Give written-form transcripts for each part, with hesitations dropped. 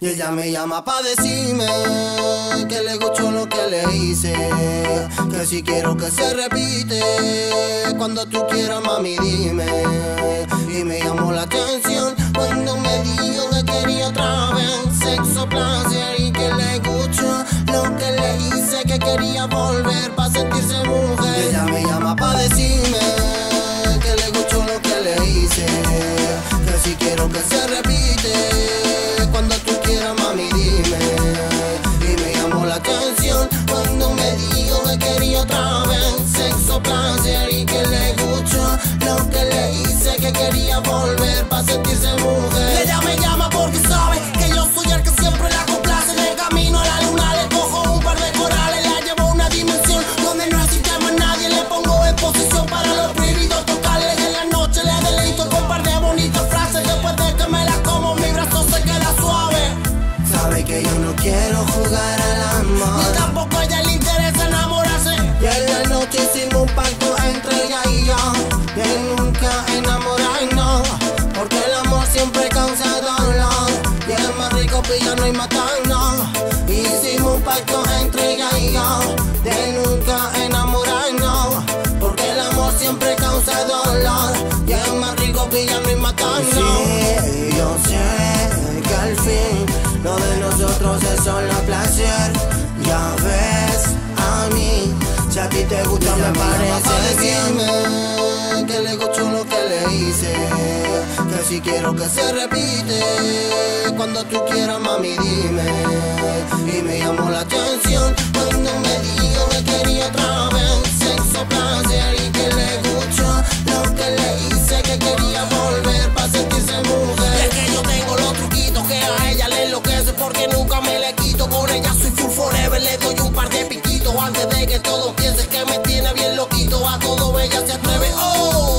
Y ella me llama pa' decirme que le gustó lo que le hice, que si quiero que se repite. Cuando tú quieras, mami, dime. Y me llamó la atención cuando me dijo que quería otra vez sexo, placer, y que le gustó lo que le hice, que quería volver pa' sentirse mujer. Y ella me llama pa' decirme que le gustó lo que le hice, que si quiero que se repite. Cuando tú quieras, mami, dime. Y me llamó la atención cuando me dijo que quería otra vez sexo, placer, y que le gustó lo que le hice, que quería volver pa' sentirse mujer. Y ella me llama porque sabe que yo soy el que siempre la complace. En el camino a la luna le cojo un par de corales, la llevo a una dimensión donde no existe más nadie. Le pongo en posición para los prohibidos tocarles. En la noche le deleito con un par de bonitas frases. Después de que me la como, mi brazo se queda suave. Sabe que yo no quiero jugar al amor, ni tampoco a ella le interesa enamorarse. Y en la noche hicimos un pacto entre ella y yo, de nunca enamorarnos, porque el amor siempre causa dolor, y es más rico pillarnos y matarnos. Hicimos un pacto entre ella y yo, de nunca enamorarnos, porque el amor siempre causa dolor, y es más rico pillarnos y matarnos. Sí, yo sé que al fin lo de nosotros es solo placer. Ya ves, a mí, si a ti te gusta me parece bien. Que le gustó lo que le hice, que si quiero que se repite. Cuando tú quieras, mami, dime. Y me llamó la atención cuando me dijo que quería otra vez sexo, placer, y que le gustó lo que le hice, que quería volver pa' sentirse mujer. Y es que yo tengo los truquitos que a ella le enloquece, porque nunca me le quito. Con ella soy full forever, le doy un par de piquitos antes de que todo piense que me tiene bien loquito. A todo ella se atreve. Oh,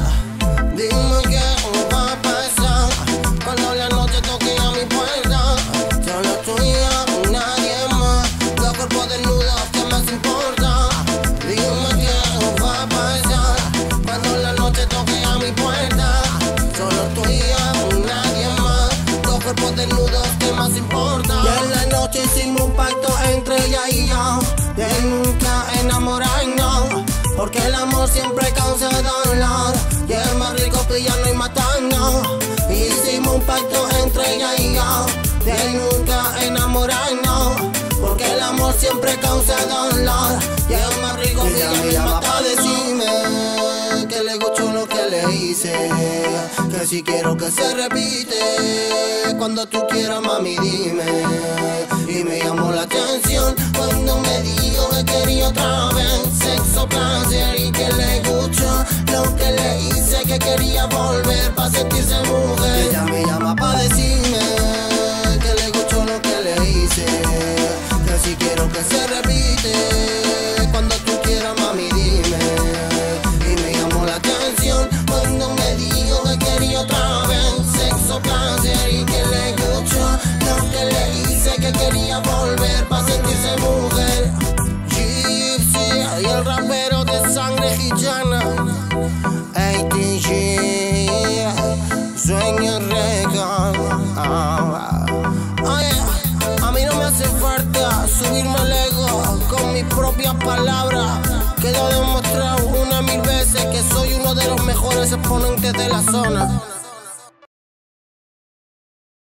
dime qué va a pasar cuando la noche toque a mi puerta. Solo tú y yo, nadie más, los cuerpos desnudos, ¿qué más importa? Dime qué va a pasar cuando la noche toque a mi puerta. Solo tú y yo, nadie más, los cuerpos desnudos, ¿qué más importa? Y en la noche hicimos un pacto entre ella y yo, de nunca enamorarnos, porque el amor siempre causa dolor, y es más rico pillarnos y matarnos. Hicimos un pacto entre ella y yo, de nunca enamorarnos, porque el amor siempre causa dolor, y es más rico pillarnos y matarnos. Decirme que le gustó lo que le hice, que si quiero que se repite. Cuando tú quieras, mami, dime. Y me llamó la atención cuando me dijo que quería otra vez sexo, placer, y que le gustó lo que le hice, que quería volver pa' sentirse mujer. Y ella me llama pa' decirme que le gustó lo que le hice, que si quiero que se repite. Cuando tú quieras, mami, dime. Y me llamó la atención cuando me dijo que quería otra vez sexo, placer, y que le gustó lo que le hice, que quería volver pa' sentirse mujer. Gypsy y el rapero de sangre gitana, ATG, sueño regal. Oye, a mí no me hace falta subirme al ego con mis propias palabras. Quedo demostrado una mil veces que soy uno de los mejores exponentes de la zona.